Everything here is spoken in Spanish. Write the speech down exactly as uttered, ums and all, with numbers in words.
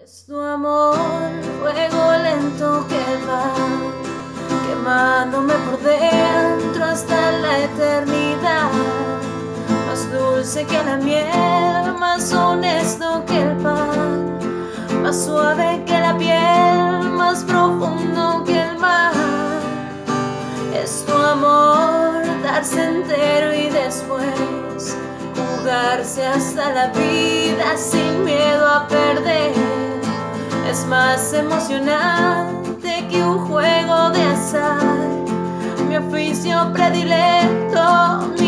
Es tu amor, fuego lento que va quemándome por dentro hasta la eternidad. Más dulce que la miel, más honesto que el pan, más suave que la piel, más profundo que el mar. Es tu amor, darse entero y después jugarse hasta la vida sin miedo a perder. Es más emocionante que un juego de azar, mi oficio predilecto, mi